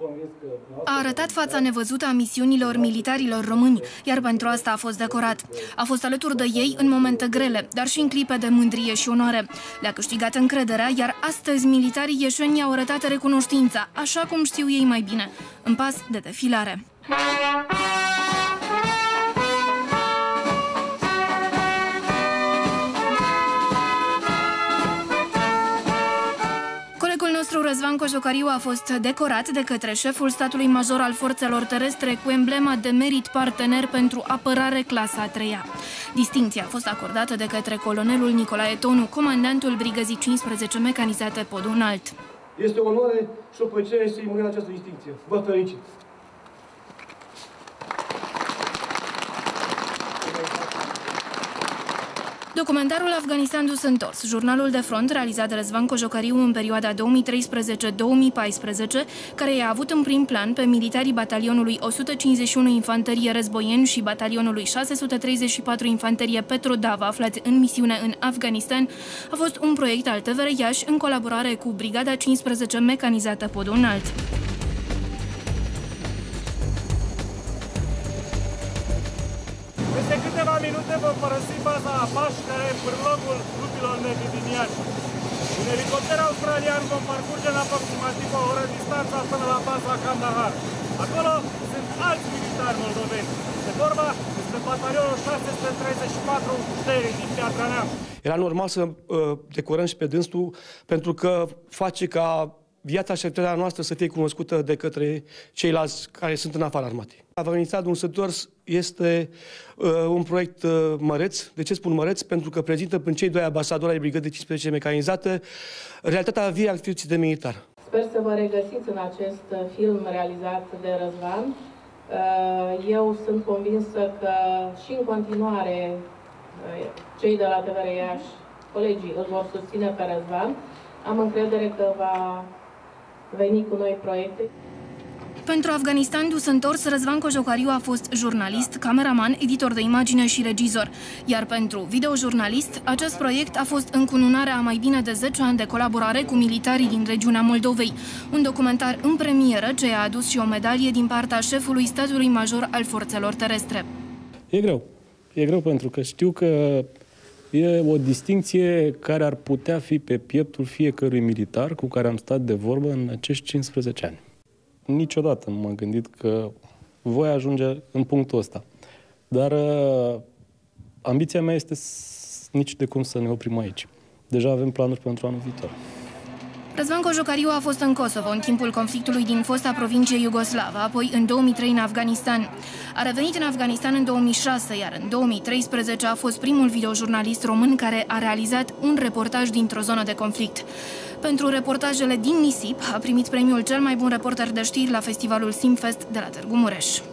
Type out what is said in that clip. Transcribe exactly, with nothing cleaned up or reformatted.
A arătat fața nevăzută a misiunilor militarilor români, iar pentru asta a fost decorat. A fost alături de ei în momente grele, dar și în clipe de mândrie și onoare. Le-a câștigat încrederea, iar astăzi militarii ieșeni i-au arătat recunoștința, așa cum știu ei mai bine, în pas de defilare. Colegul nostru, Răzvan Cojocariu, a fost decorat de către șeful statului major al forțelor terestre cu emblema de merit partener pentru apărare clasa a treia. Distincția a fost acordată de către colonelul Nicolae Tonu, comandantul brigăzii cincisprezece mecanizate Podul Înalt. Este o onoare și o plăcere să-i murim această distincție. Vă felicit! Documentarul Afganistan dus întors, jurnalul de front realizat de Răzvan Cojocariu în perioada două mii treisprezece două mii paisprezece, care i-a avut în prim plan pe militarii batalionului o sută cincizeci și unu Infanterie Războieni și batalionului șase sute treizeci și patru Infanterie Petrodava, aflați în misiune în Afganistan, a fost un proiect al T V R Iași în colaborare cu Brigada cincisprezece mecanizată Podul Înalt. Peste câteva minute vom părăsi baza Apache, care e pârlogul trupilor negri din Iași. În elicopter australian vom parcurge în aproximativ o oră distanța până la baza Kandahar. Acolo sunt alți militari moldoveni. Este vorba despre batalionul șase sute treizeci și patru Șteri din Piatra Neamț. Era normal să uh, decorăm și pe dânsul, pentru că face ca viața și activitatea noastră să fie cunoscută de către ceilalți care sunt în afara armatei. Afganistanul dus întors este uh, un proiect uh, măreț. De ce spun măreț? Pentru că prezintă prin cei doi ambasadori ai Brigadei cincisprezece mecanizate realitatea vie a activității de militar. Sper să vă regăsiți în acest film realizat de Răzvan. Uh, eu sunt convinsă că și în continuare uh, cei de la T V R Iași, colegii, îl vor susține pe Răzvan. Am încredere că va veni cu noi proiecte. Pentru Afganistan dus întors, Răzvan Cojocariu a fost jurnalist, cameraman, editor de imagine și regizor. Iar pentru videojurnalist, acest proiect a fost încununarea a mai bine de zece ani de colaborare cu militarii din regiunea Moldovei. Un documentar în premieră ce a adus și o medalie din partea șefului statului major al forțelor terestre. E greu. E greu pentru că știu că e o distincție care ar putea fi pe pieptul fiecărui militar cu care am stat de vorbă în acești cincisprezece ani. Niciodată nu m-am gândit că voi ajunge în punctul ăsta. Dar uh, ambiția mea este nici de cum să ne oprim aici. Deja avem planuri pentru anul viitor. Răzvan Cojocariu a fost în Kosovo în timpul conflictului din fosta provincie iugoslavă, apoi în două mii trei în Afganistan. A revenit în Afganistan în două mii șase, iar în două mii treisprezece a fost primul videojurnalist român care a realizat un reportaj dintr-o zonă de conflict. Pentru reportajele din nisip a primit premiul cel mai bun reporter de știri la festivalul Simfest de la Târgu Mureș.